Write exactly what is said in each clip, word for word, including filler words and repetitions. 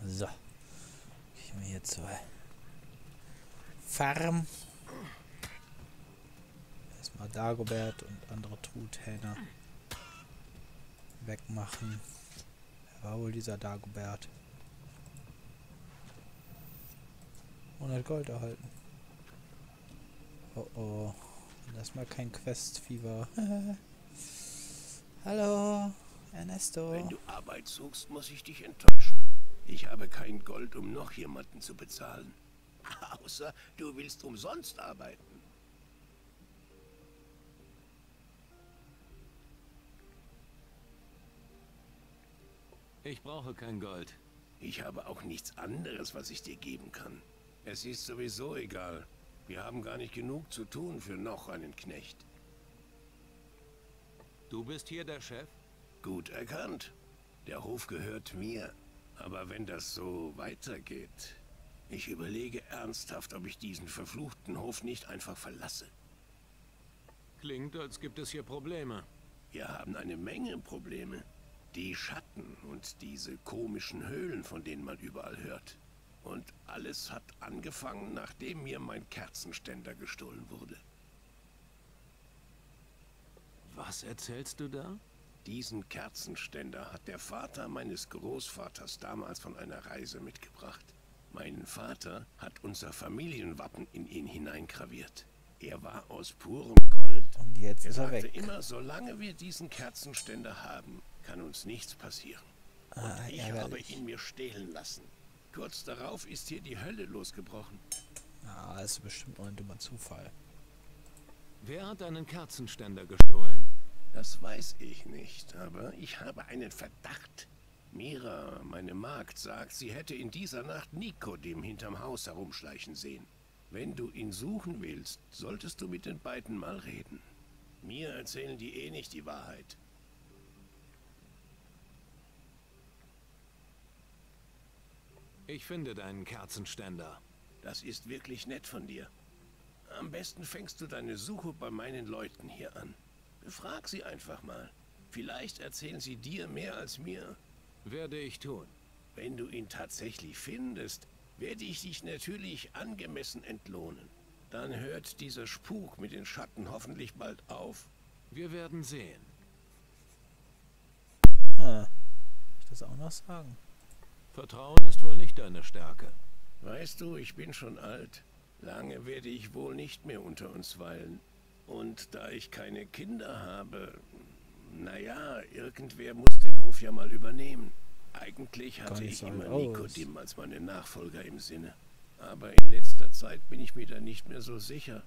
So. Gehen wir hier zur Farm. Erstmal Dagobert und andere Truthähne wegmachen. Wer war wohl dieser Dagobert? hundert Gold erhalten. Oh oh. Erstmal kein Quest-Fieber. Hallo, Ernesto. Wenn du Arbeit suchst, muss ich dich enttäuschen. Ich habe kein Gold, um noch jemanden zu bezahlen. Außer du willst umsonst arbeiten. Ich brauche kein Gold. Ich habe auch nichts anderes, was ich dir geben kann. Es ist sowieso egal. Wir haben gar nicht genug zu tun für noch einen Knecht. Du bist hier der Chef? Gut erkannt. Der Hof gehört mir. Aber wenn das so weitergeht... Ich überlege ernsthaft, ob ich diesen verfluchten Hof nicht einfach verlasse. Klingt, als gibt es hier Probleme. Wir haben eine Menge Probleme. Die Schatten und diese komischen Höhlen, von denen man überall hört. Und alles hat angefangen, nachdem mir mein Kerzenständer gestohlen wurde. Was erzählst du da? Diesen Kerzenständer hat der Vater meines Großvaters damals von einer Reise mitgebracht. Mein Vater hat unser Familienwappen in ihn hineingraviert. Er war aus purem Gold. Und jetzt Er ist er sagte weg. immer, solange wir diesen Kerzenständer haben, kann uns nichts passieren. Und Ah, ich ärgerlich. habe ihn mir stehlen lassen. Kurz darauf ist hier die Hölle losgebrochen. Ah, das ist bestimmt nur ein dummer Zufall. Wer hat einen Kerzenständer gestohlen? Das weiß ich nicht, aber ich habe einen Verdacht. Mira, meine Magd, sagt, sie hätte in dieser Nacht Nikodim hinterm Haus herumschleichen sehen. Wenn du ihn suchen willst, solltest du mit den beiden mal reden. Mir erzählen die eh nicht die Wahrheit. Ich finde deinen Kerzenständer. Das ist wirklich nett von dir. Am besten fängst du deine Suche bei meinen Leuten hier an. Befrag sie einfach mal. Vielleicht erzählen sie dir mehr als mir. Werde ich tun. Wenn du ihn tatsächlich findest, werde ich dich natürlich angemessen entlohnen. Dann hört dieser Spuk mit den Schatten hoffentlich bald auf. Wir werden sehen. Ah, soll ich das auch noch sagen? Vertrauen ist wohl nicht deine Stärke. Weißt du, ich bin schon alt. Lange werde ich wohl nicht mehr unter uns weilen. Und da ich keine Kinder habe, naja, irgendwer muss den Hof ja mal übernehmen. Eigentlich hatte nicht ich so immer alt aus. Nikodim als meinen Nachfolger im Sinne. Aber in letzter Zeit bin ich mir da nicht mehr so sicher.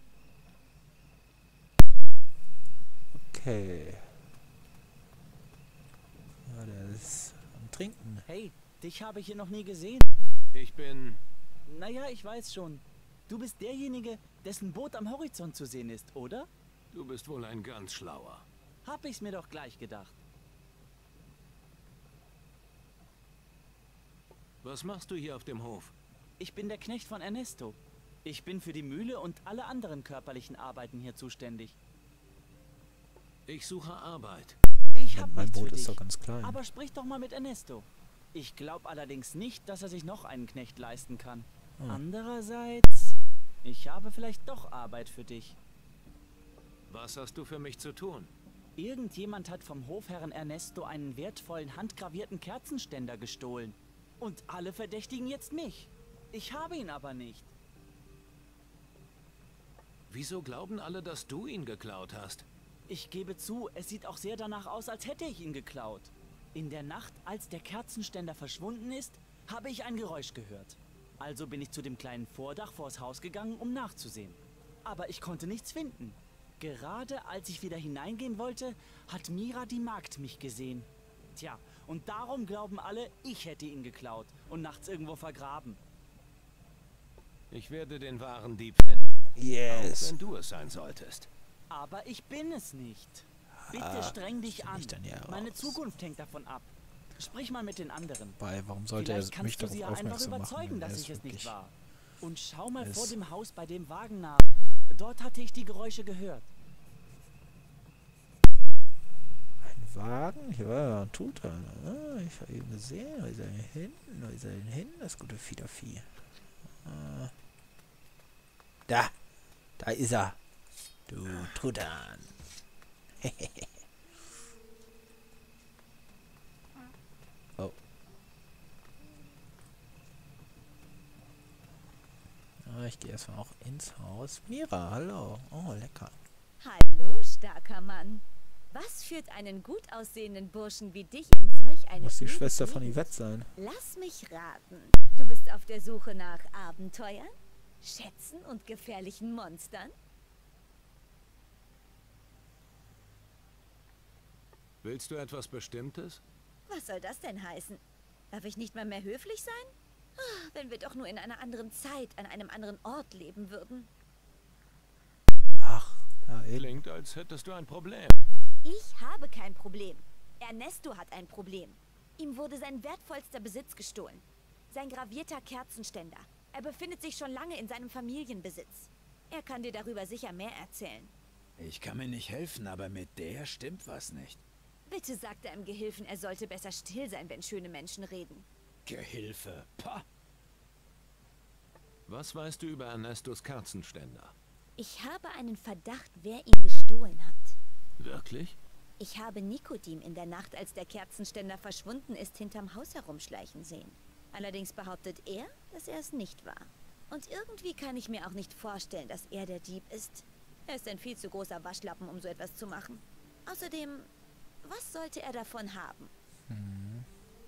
Okay. Ja, der ist am Trinken. Hey, dich habe ich hier noch nie gesehen. Ich bin... Naja, ich weiß schon. Du bist derjenige, dessen Boot am Horizont zu sehen ist, oder? Du bist wohl ein ganz schlauer. Hab ich's mir doch gleich gedacht. Was machst du hier auf dem Hof? Ich bin der Knecht von Ernesto. Ich bin für die Mühle und alle anderen körperlichen Arbeiten hier zuständig. Ich suche Arbeit. Ich Ja, hab mein nichts Boot für ist dich. doch ganz klein. Aber sprich doch mal mit Ernesto. Ich glaube allerdings nicht, dass er sich noch einen Knecht leisten kann. Hm. Andererseits, ich habe vielleicht doch Arbeit für dich. Was hast du für mich zu tun? Irgendjemand hat vom Hofherrn Ernesto einen wertvollen handgravierten Kerzenständer gestohlen. Und alle verdächtigen jetzt mich. Ich habe ihn aber nicht. Wieso glauben alle, dass du ihn geklaut hast? Ich gebe zu, es sieht auch sehr danach aus, als hätte ich ihn geklaut. In der Nacht, als der Kerzenständer verschwunden ist, habe ich ein Geräusch gehört. Also bin ich zu dem kleinen Vordach vors Haus gegangen, um nachzusehen. Aber ich konnte nichts finden. Gerade als ich wieder hineingehen wollte, hat Mira die Magd mich gesehen. Tja, und darum glauben alle, ich hätte ihn geklaut und nachts irgendwo vergraben. Ich werde den wahren Dieb finden. Auch Yes. wenn du es sein solltest. Aber ich bin es nicht. Bitte Ah, streng dich find an. ich dann ja Meine raus. Zukunft hängt davon ab. Sprich mal mit den anderen. Weil, warum sollte er Vielleicht mich kannst du darauf sie ja einfach aufmerksam machen, überzeugen, wenn er dass es ich es nicht wirklich war. Und schau mal vor ist? dem Haus bei dem Wagen nach. Dort hatte ich die Geräusche gehört. ein Wagen? Hier war ja ein Tutor. Ah, ich habe ihn gesehen. Wo ist er denn hin? Wo ist er denn hin? Das gute Fiedervieh. Ah. Da! Da ist er! Du Truthahn! Oh. Ah, ich gehe erstmal auch ins Haus. Mira, hallo. Oh, lecker. Hallo, starker Mann. Was führt einen gut aussehenden Burschen wie dich in solch eine Muss die öde Schwester von Gegend? Yvette sein. Lass mich raten. Du bist auf der Suche nach Abenteuern, Schätzen und gefährlichen Monstern? Willst du etwas Bestimmtes? Was soll das denn heißen? Darf ich nicht mal mehr höflich sein? Ah, wenn wir doch nur in einer anderen Zeit, an einem anderen Ort leben würden. Ach, ja, eben. Klingt, als hättest du ein Problem. Ich habe kein Problem. Ernesto hat ein Problem. Ihm wurde sein wertvollster Besitz gestohlen. Sein gravierter Kerzenständer. Er befindet sich schon lange in seinem Familienbesitz. Er kann dir darüber sicher mehr erzählen. Ich kann mir nicht helfen, aber mit der stimmt was nicht. Bitte sagt deinem Gehilfen, er sollte besser still sein, wenn schöne Menschen reden. Gehilfe. Pah. Was weißt du über Ernestos Kerzenständer? Ich habe einen Verdacht, wer ihn gestohlen hat. Wirklich? Ich habe Nikodim in der Nacht, als der Kerzenständer verschwunden ist, hinterm Haus herumschleichen sehen. Allerdings behauptet er, dass er es nicht war. Und irgendwie kann ich mir auch nicht vorstellen, dass er der Dieb ist. Er ist ein viel zu großer Waschlappen, um so etwas zu machen. Außerdem, was sollte er davon haben? Hm.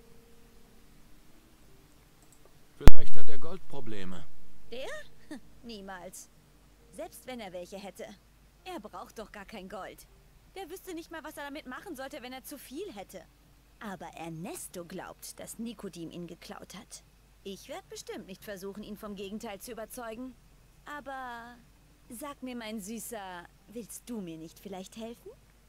Vielleicht hat er Goldprobleme. Der? Niemals. Selbst wenn er welche hätte. Er braucht doch gar kein Gold. Der wüsste nicht mal, was er damit machen sollte, wenn er zu viel hätte. Aber Ernesto glaubt, dass Nikodim ihn geklaut hat. Ich werde bestimmt nicht versuchen, ihn vom Gegenteil zu überzeugen. Aber sag mir, mein Süßer, willst du mir nicht vielleicht helfen?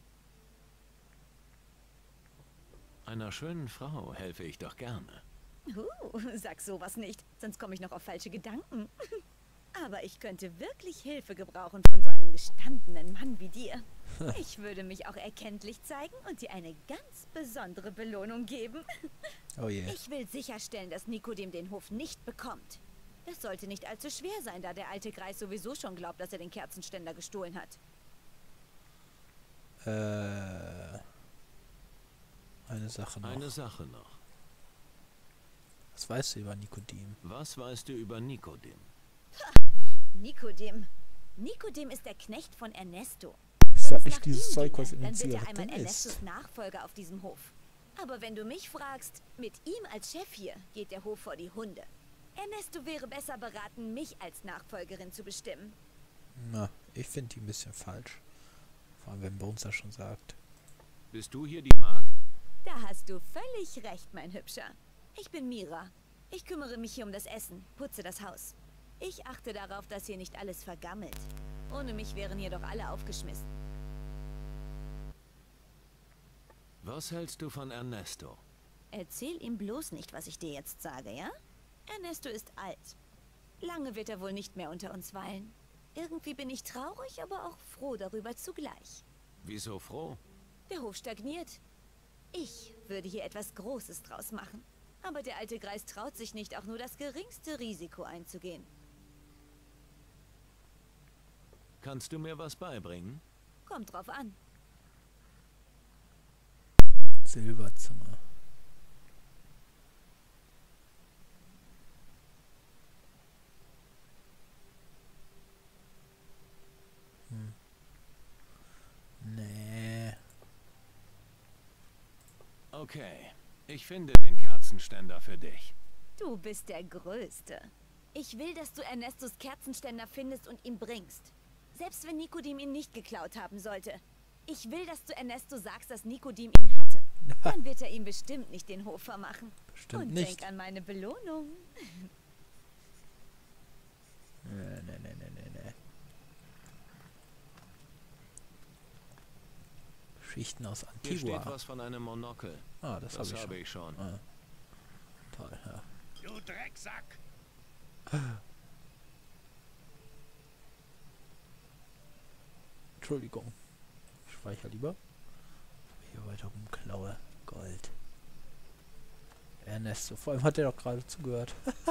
Einer schönen Frau helfe ich doch gerne. Uh, sag sowas nicht, sonst komme ich noch auf falsche Gedanken. Aber ich könnte wirklich Hilfe gebrauchen von so einem gestandenen Mann wie dir. Ich würde mich auch erkenntlich zeigen und dir eine ganz besondere Belohnung geben. Oh je. Ich will sicherstellen, dass Nikodim den Hof nicht bekommt. Das sollte nicht allzu schwer sein, da der alte Greis sowieso schon glaubt, dass er den Kerzenständer gestohlen hat. Äh, eine Sache noch. Eine Sache noch. Was weißt du über Nikodim? Was weißt du über Nikodim? Nikodim. Nikodim ist der Knecht von Ernesto. Ist Wenn das es nicht nach dieses ihm Zeug, ginge, was in den dann wird er Zigaretten einmal ist? Ernestos Nachfolger auf diesem Hof. Aber wenn du mich fragst, mit ihm als Chef hier geht der Hof vor die Hunde. Ernesto wäre besser beraten, mich als Nachfolgerin zu bestimmen. Na, ich finde die ein bisschen falsch. Vor allem, wenn Bones das schon sagt. Bist du hier die Magd? Da hast du völlig recht, mein Hübscher. Ich bin Mira. Ich kümmere mich hier um das Essen, putze das Haus. Ich achte darauf, dass hier nicht alles vergammelt. Ohne mich wären hier doch alle aufgeschmissen. Was hältst du von Ernesto? Erzähl ihm bloß nicht, was ich dir jetzt sage, ja? Ernesto ist alt. Lange wird er wohl nicht mehr unter uns weilen. Irgendwie bin ich traurig, aber auch froh darüber zugleich. Wieso froh? Der Hof stagniert. Ich würde hier etwas Großes draus machen. Aber der alte Greis traut sich nicht, auch nur das geringste Risiko einzugehen. Kannst du mir was beibringen? Kommt drauf an. Silberzunge. Hm. Nee. Okay, ich finde den Kerzenständer für dich. Du bist der Größte. Ich will, dass du Ernestos Kerzenständer findest und ihn bringst. Selbst wenn Nikodim ihn nicht geklaut haben sollte. Ich will, dass du Ernesto sagst, dass Nikodim ihn hatte. Dann wird er ihm bestimmt nicht den Hof vermachen. Bestimmt und nicht. denk an meine Belohnung. Nee, nee, nee, nee, nee, nee. Geschichten aus Hier steht Antigua. was von einem Monokel. Ah, das, Das habe ich, habe schon. ich schon. Ah. Toll, ja. Du Drecksack! Entschuldigung. Ich speichere lieber. hier weiter rumklaue. Gold. Ernesto. Vor allem hat er doch gerade zugehört.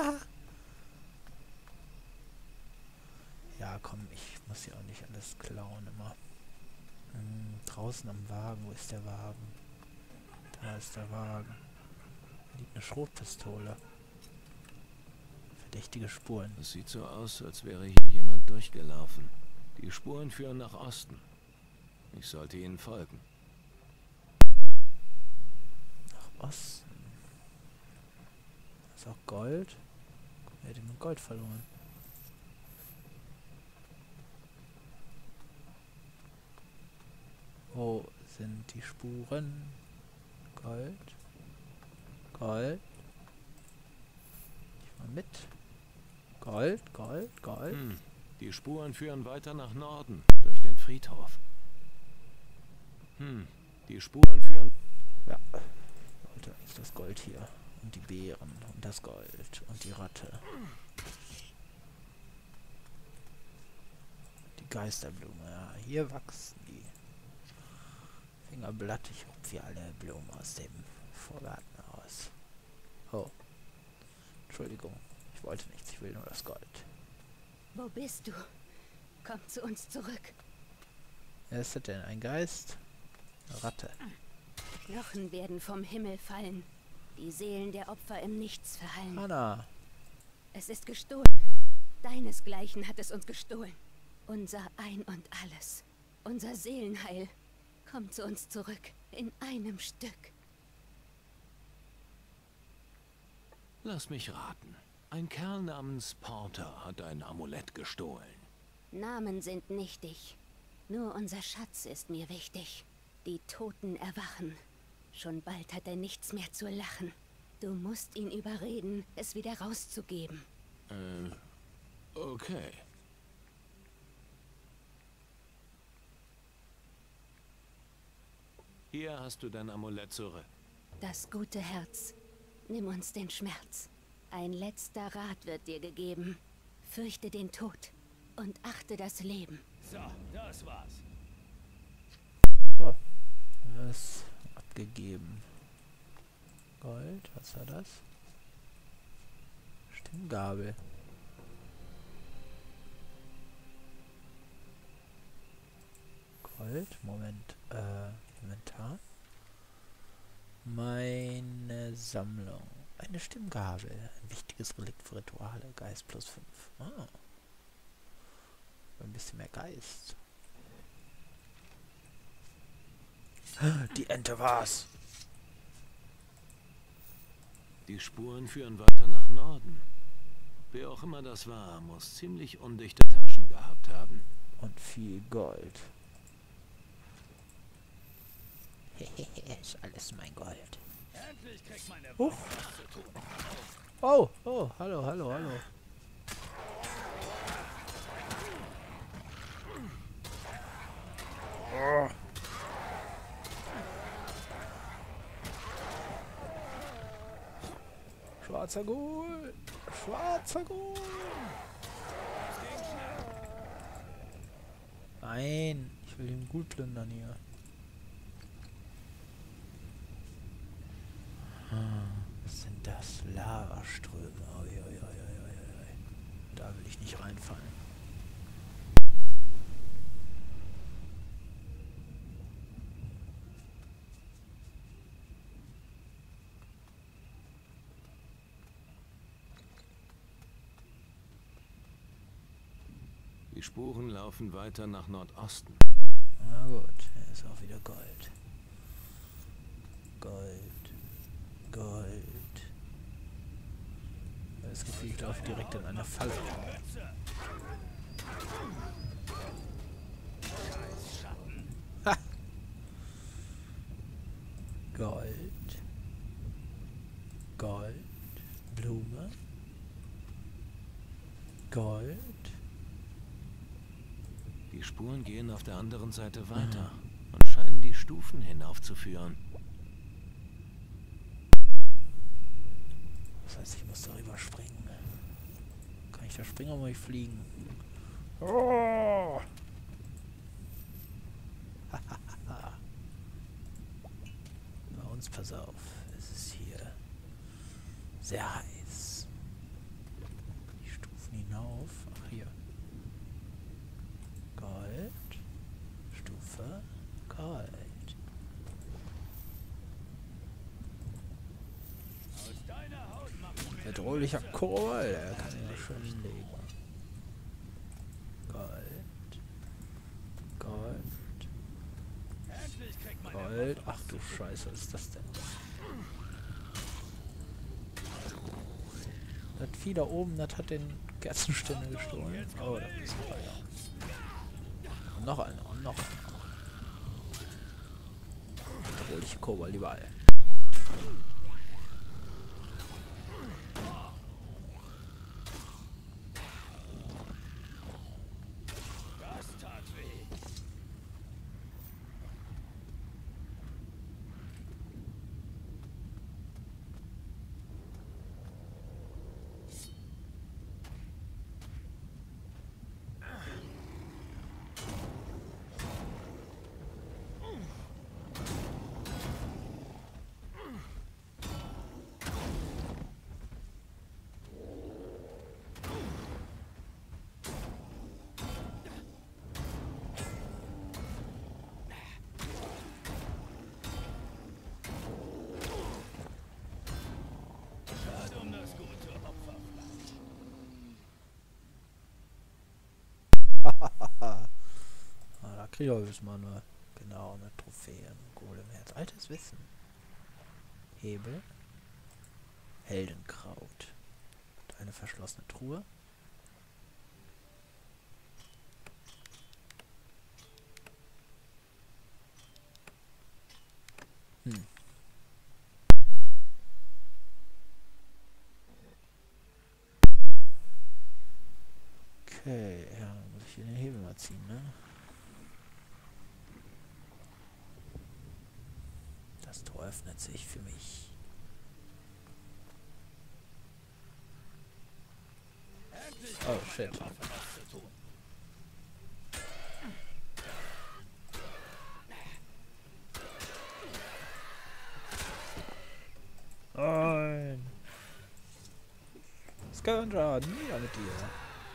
Ja, komm, ich muss hier auch nicht alles klauen immer. Hm, draußen am Wagen. Wo ist der Wagen? Da ist der Wagen. Da liegt eine Schrotpistole. Verdächtige Spuren. Es sieht so aus, als wäre hier jemand durchgelaufen. Die Spuren führen nach Osten. Ich sollte ihnen folgen. Nach Osten. Ist auch Gold? Wer hat denn Gold verloren? Wo sind die Spuren? Gold. Gold. Ich mal mit. Gold, Gold, Gold. Hm. Die Spuren führen weiter nach Norden, durch den Friedhof. Hm. Die Spuren führen... Ja. Leute, ist das Gold hier. Und die Beeren. Und das Gold. Und die Ratte. Die Geisterblume. Ja, hier wachsen die. Fingerblatt. Ich rupfe hier alle Blumen aus dem Vorgarten aus. Oh. Entschuldigung. Ich wollte nichts. Ich will nur das Gold. Wo bist du? Komm zu uns zurück. Wer ist das denn? Ein Geist? Eine Ratte. Knochen werden vom Himmel fallen. Die Seelen der Opfer im Nichts verhallen. Hanna. Es ist gestohlen. Deinesgleichen hat es uns gestohlen. Unser Ein und Alles. Unser Seelenheil. Komm zu uns zurück. In einem Stück. Lass mich raten. Ein Kerl namens Porter hat ein Amulett gestohlen. Namen sind nichtig. Nur unser Schatz ist mir wichtig. Die Toten erwachen. Schon bald hat er nichts mehr zu lachen. Du musst ihn überreden, es wieder rauszugeben. Äh, okay. Hier hast du dein Amulett zurück. Das gute Herz. Nimm uns den Schmerz. Ein letzter Rat wird dir gegeben. Fürchte den Tod und achte das Leben. So, das war's. Oh. Das abgegeben. Gold, was war das? Stimmgabel. Gold, Moment, äh, Inventar. Meine Sammlung. Eine Stimmgabel. Ein wichtiges Relikt für Rituale. Geist plus fünf. Ah. Ein bisschen mehr Geist. Die Ente war's. Die Spuren führen weiter nach Norden. Wer auch immer das war, muss ziemlich undichte Taschen gehabt haben. Und viel Gold. Ist alles mein Gold. Endlich kriegt meine Huch. Oh, oh, hallo, hallo, hallo. Oh. Schwarzer Gold. Schwarzer Gold. Nein, ich will den Gut plündern hier. Was sind das? Lavaströme. Ui, ui, ui, ui, ui. Da will ich nicht reinfallen. Die Spuren laufen weiter nach Nordosten. Na gut, hier ist auch wieder Gold. Gold. Gold. Das Gefühl, ich laufe direkt in eine Falle. Ha! Gold. Gold. Blume. Gold. Die Spuren gehen auf der anderen Seite weiter und scheinen die Stufen hinaufzuführen. Das heißt, ich muss darüber springen. Kann ich da springen oder muss ich fliegen? Oh! pass auf. Es ist hier sehr heiß. Die Stufen hinauf. Ach, hier. Gold. Stufe. Gold. Bedrohlicher Kohl. Er kann ja schön legen. Gold. Gold. Gold. Ach du Scheiße, was ist das denn? Das Vieh da oben, das hat den Kerzenständer gestohlen. Oh, das ist ein ja. Und noch einer, und noch einer. Bedrohliche Kobold überall. Ah, da krieg ich auch jetzt mal eine, genau, eine Trophäe, ein Golemherz. Altes Wissen. Hebel. Heldenkraut. Und eine verschlossene Truhe. Hm. Okay, ja, dann muss ich hier den Hebel mal ziehen, ne? Das Tor öffnet sich für mich. Oh, shit. Nein! Scavenger, nieder mit dir!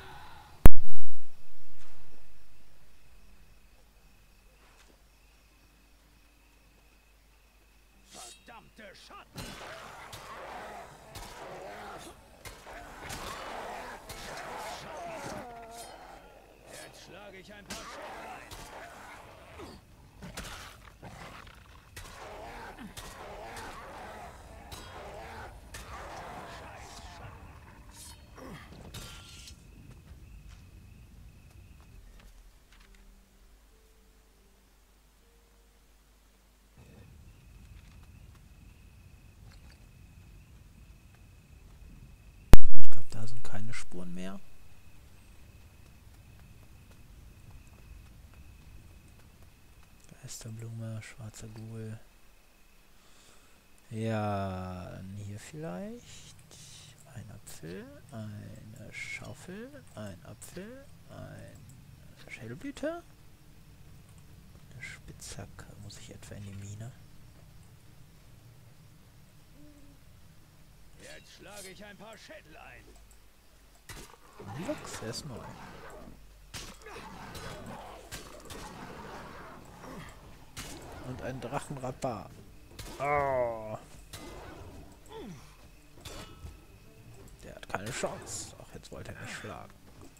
Verdammte Schatten! Jetzt schlage ich ein paar Schatten ein. Ich glaube, da sind keine Spuren mehr. Geisterblume, schwarzer Ghoul. Ja, dann hier vielleicht. Ein Apfel, eine Schaufel, ein Apfel, eine Schädelblüte. Eine Spitzhacke. Muss ich etwa in die Mine? Jetzt schlage ich ein paar Schädel ein. Lux, der ist neu. Und ein Drachenradbar. Oh. Der hat keine Chance. Ach, jetzt wollte er mich schlagen.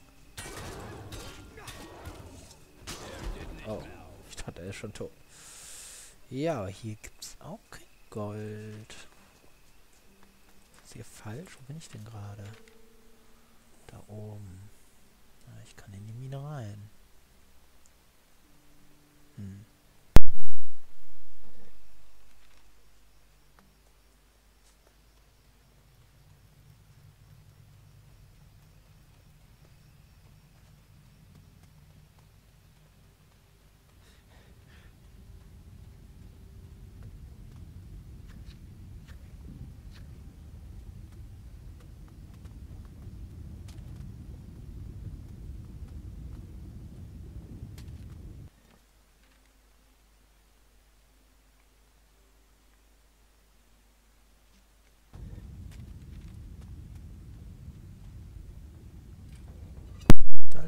Oh, ich dachte, er ist schon tot. Ja, aber hier gibt's auch kein Gold. Ist hier falsch? Wo bin ich denn gerade? Da oben. Ja, ich kann in die Mine rein. Hm.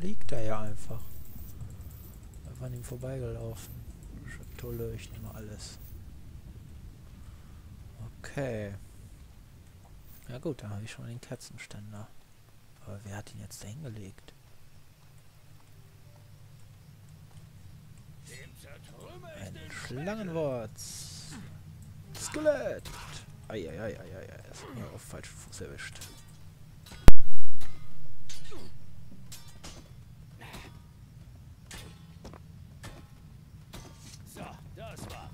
liegt er ja einfach. Einfach an ihm vorbeigelaufen. Schatulle, ich nehme alles. Okay. Ja gut, da habe ich schon den Kerzenständer. Aber wer hat ihn jetzt da hingelegt? Ein Schlangenwurz. Skelett. Eieieiei, das hat mir auf falschen Fuß erwischt. So, das war's.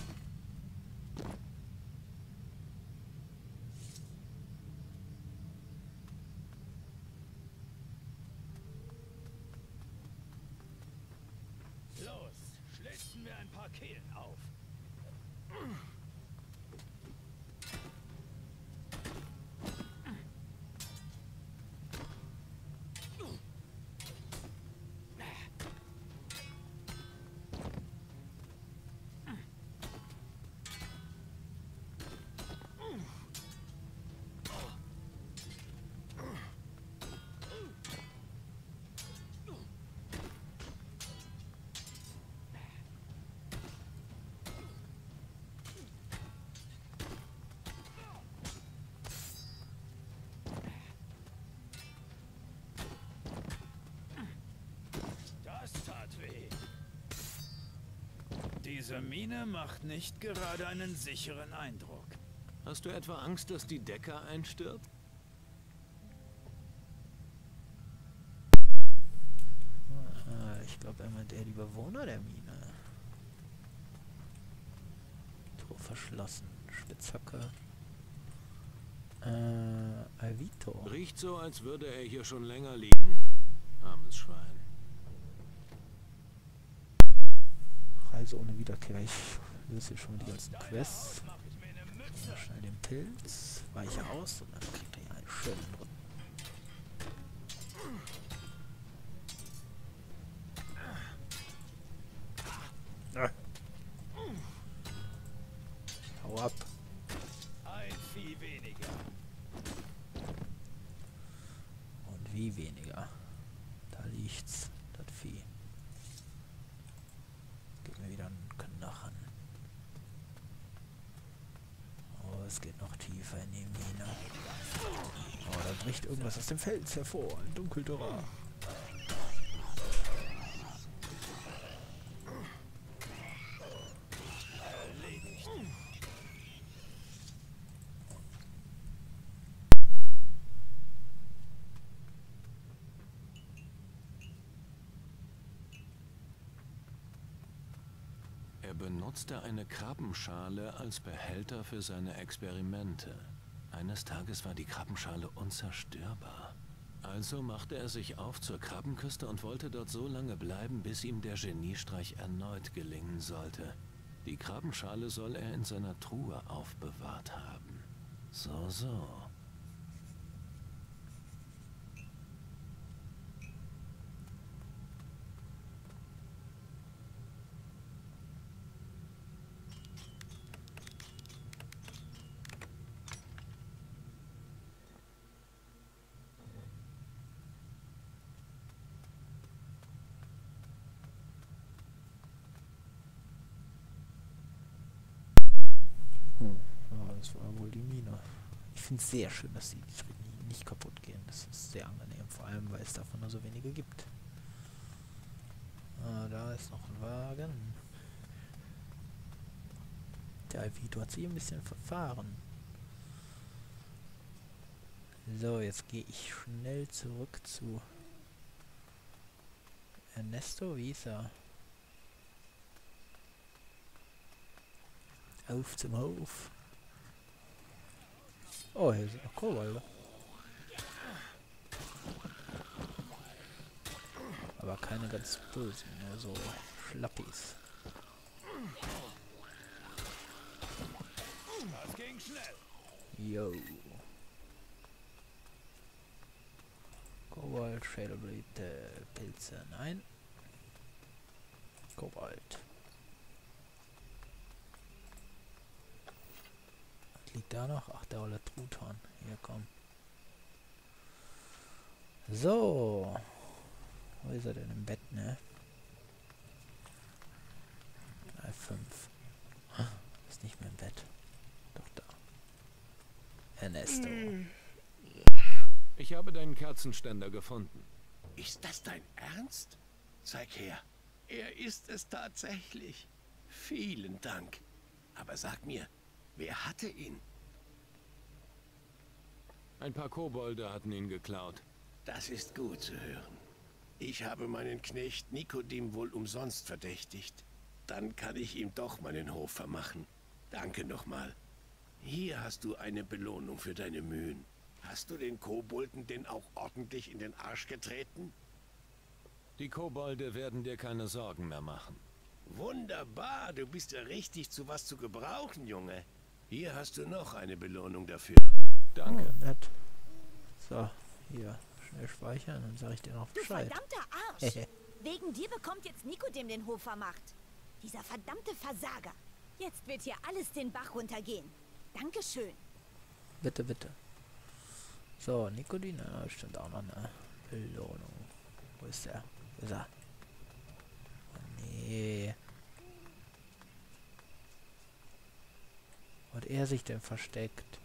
Los, schlitzen wir ein paar Kehlen auf. Diese Mine macht nicht gerade einen sicheren Eindruck. Hast du etwa Angst, dass die Decke einstirbt? Ah, ich glaube, er meint eher die Bewohner der Mine. Tor verschlossen. Spitzhacke. Äh, Alvito. Riecht so, als würde er hier schon länger liegen. Armes Schwein. Reise ohne Wiederkehr. Ich löse hier schon mal die ganzen Quests. Schnell den Pilz. Weiche aus und dann kriegt er hier einen schönen Rücken. Ah. Hau ab. Ein Vieh weniger. Und wie weniger. Da liegt's, das Vieh. Gib mir wieder einen Knochen. Oh, es geht noch tiefer in die Mine. Oh, da bricht irgendwas aus dem Fels hervor. Ein Dunkeldorrer. Er benutzte eine Krabbenschale als Behälter für seine Experimente. Eines Tages war die Krabbenschale unzerstörbar. Also machte er sich auf zur Krabbenküste und wollte dort so lange bleiben, bis ihm der Geniestreich erneut gelingen sollte. Die Krabbenschale soll er in seiner Truhe aufbewahrt haben. So, so. Ja, das war wohl die Mine. Ich finde es sehr schön, dass die Trinen nicht kaputt gehen. Das ist sehr angenehm, vor allem weil es davon nur so wenige gibt. Ah, da ist noch ein Wagen. Der Alvito hat sich ein bisschen verfahren. So, jetzt gehe ich schnell zurück zu Ernesto. Wie ist er? Auf zum Hof. Oh, hier sind noch Kobolde. Aber keine ganz bösen, nur so Schlappis. Das ging schnell. Yo. Kobold, Schädelblüte, Pilze, nein. Kobold. Liegt da noch? Ach, der olle Truthahn. Hier, komm. So. Wo ist er denn im Bett, ne? drei fünf. Ist nicht mehr im Bett. Doch da. Ernesto. Ich habe deinen Kerzenständer gefunden. Ist das dein Ernst? Zeig her. Er ist es tatsächlich. Vielen Dank. Aber sag mir, wer hatte ihn? Ein paar Kobolde hatten ihn geklaut. Das ist gut zu hören. Ich habe meinen Knecht Nikodim wohl umsonst verdächtigt. Dann kann ich ihm doch meinen Hof vermachen. Danke nochmal. Hier hast du eine Belohnung für deine Mühen. Hast du den Kobolden denn auch ordentlich in den Arsch getreten? Die Kobolde werden dir keine Sorgen mehr machen. Wunderbar, du bist ja richtig zu was zu gebrauchen, Junge. Hier hast du noch eine Belohnung dafür. Danke. Oh, nett. So, hier. Schnell speichern, dann sage ich dir noch Du Bescheid. verdammter Arsch! Wegen dir bekommt jetzt Nikodim den Hof vermacht. Dieser verdammte Versager. Jetzt wird hier alles den Bach runtergehen. Dankeschön. Bitte, bitte. So, Nikodim, da stimmt auch noch eine Belohnung. Wo ist der? Wo ist er? Oh nee. Wo hat er sich denn versteckt?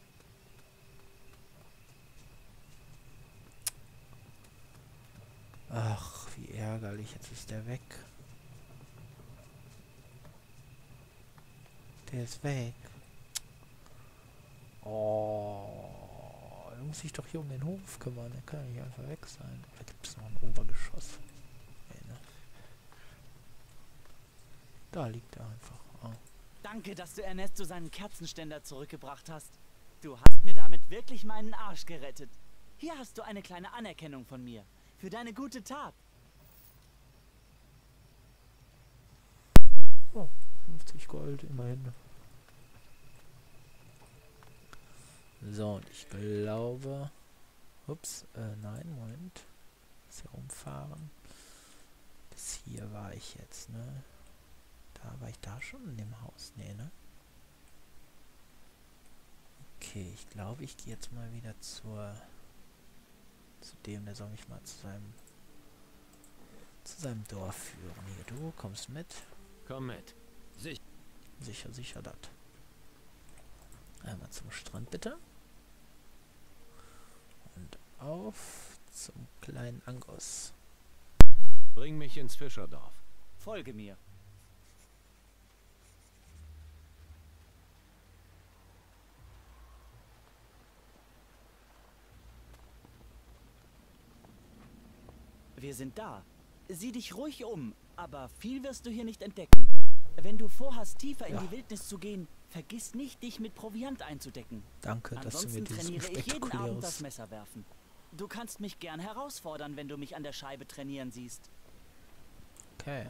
Ach, wie ärgerlich. Jetzt ist der weg. Der ist weg. Oh, da muss ich doch hier um den Hof kümmern. Der kann ja nicht einfach weg sein. Da gibt es noch ein Obergeschoss. Nee, ne? Da liegt er einfach. Oh. Danke, dass du Ernesto seinen Kerzenständer zurückgebracht hast. Du hast mir damit wirklich meinen Arsch gerettet. Hier hast du eine kleine Anerkennung von mir. Für deine gute Tat. Oh, fünfzig Gold, immerhin. So, und ich glaube... Ups, äh, nein, Moment. Muss hier umfahren. Bis hier war ich jetzt, ne? Da war ich da schon in dem Haus? Nee, ne? Okay, ich glaube, ich gehe jetzt mal wieder zur... Zu dem, der soll mich mal zu seinem... zu seinem Dorf führen. Hier, du kommst mit. Komm mit. Sicher, sicher, sicher das. Einmal zum Strand, bitte. Und auf zum kleinen Angus. Bring mich ins Fischerdorf. Folge mir. Wir sind da. Sieh dich ruhig um, aber viel wirst du hier nicht entdecken. Wenn du vorhast, tiefer in Ja. die Wildnis zu gehen, vergiss nicht, dich mit Proviant einzudecken. Danke, dass du mir Ansonsten dieses trainiere ich jeden Abend das spektakuläres... Messer werfen. Du kannst mich gern herausfordern, wenn du mich an der Scheibe trainieren siehst. Okay.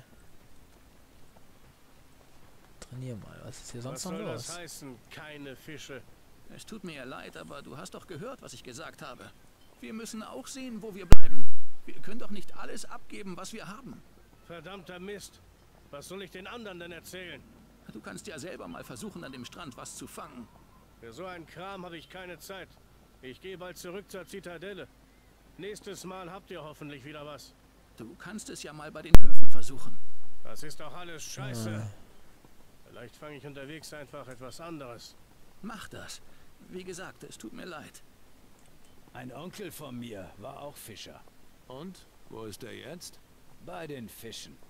Trainier mal. Was ist hier sonst Was noch soll los? das heißen, keine Fische? Es tut mir ja leid, aber du hast doch gehört, was ich gesagt habe. Wir müssen auch sehen, wo wir bleiben. Wir können doch nicht alles abgeben, was wir haben. Verdammter Mist. Was soll ich den anderen denn erzählen? Du kannst ja selber mal versuchen, an dem Strand was zu fangen. Für so einen Kram habe ich keine Zeit. Ich gehe bald zurück zur Zitadelle. Nächstes Mal habt ihr hoffentlich wieder was. Du kannst es ja mal bei den Höfen versuchen. Das ist doch alles scheiße. Äh. Vielleicht fange ich unterwegs einfach etwas anderes. Mach das. Wie gesagt, es tut mir leid. Ein Onkel von mir war auch Fischer. Und? Wo ist er jetzt? Bei den Fischen.